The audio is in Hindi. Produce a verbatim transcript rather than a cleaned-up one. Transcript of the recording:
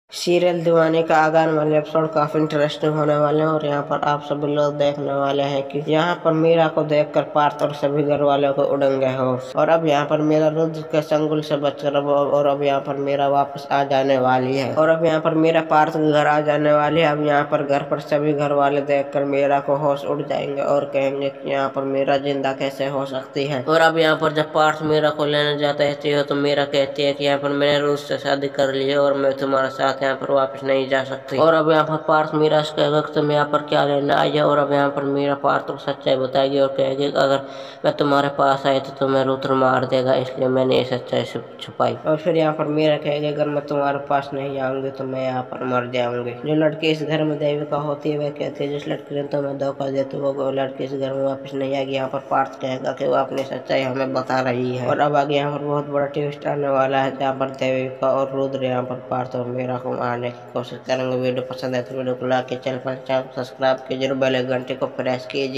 सीरियल दीवाने का आगान वाले एपिसोड काफी इंटरेस्टिंग होने वाले हैं और यहाँ पर आप सभी लोग देखने वाले हैं कि यहाँ पर मीरा को देखकर पार्थ और सभी घर वालों को उड़ंगे हो और अब यहाँ पर मीरा रुद्र के चंगुल से बचकर अब और अब यहाँ पर मीरा वापस आ जाने वाली है और अब यहाँ पर मीरा पार्थ के घर आ जाने वाली है। अब यहाँ पर घर पर सभी घर वाले देखकर मीरा को होश उड़ जाएंगे और कहेंगे कि यहाँ पर मीरा जिंदा कैसे हो सकती है। और अब यहाँ पर जब पार्थ मीरा को लेने जाता है तो मीरा कहती है कि यहाँ पर मैंने रुद्र से शादी कर ली है और मैं तुम्हारे साथ यहाँ पर वापस नहीं जा सकती। और अब यहाँ पर पार्थ मीरा से कहेगा कि तुम यहाँ पर क्या लेने आई है और अब यहाँ पर मीरा पार्थ को सच्चाई बताएगी और कहेगी अगर मैं तुम्हारे पास आई तो तुम्हें रुद्र मार देगा, इसलिए मैंने ये सच्चाई छुपाई। और फिर यहाँ पर मीरा कहेगी अगर मैं तुम्हारे पास नहीं आऊंगी तो मैं यहाँ पर मर जाऊंगी। जो लड़की इस घर में देविका होती है वह कहती है जिस लड़की ने तुम्हें धोखा दिया तो वो लड़की इस घर में वापस नहीं आएगी। यहाँ पर पार्थ कहेगा कि वो अपनी सच्चाई हमें बता रही है और अब आगे यहाँ पर बहुत बड़ा ट्विस्ट आने वाला है जहाँ पर देविका और रुद्र यहाँ पर पार्थ और मीरा को मारने की कोशिश करेंगे। वीडियो पसंद है तो वीडियो को लाइक चैनल पर सब्सक्राइब कीजिए, बेल घंटे को प्रेस कीजिए।